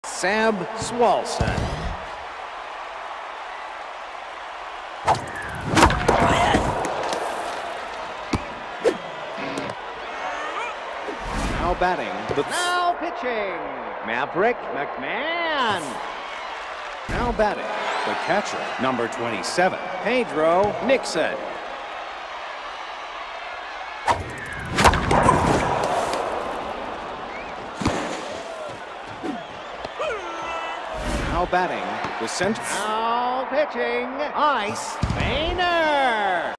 Sab Swalson. Now batting. Now pitching. Maverick. McMahon. Now batting. The catcher, number 27, Pedro Nixon. Now batting. The center. Now pitching. Ice. Painter.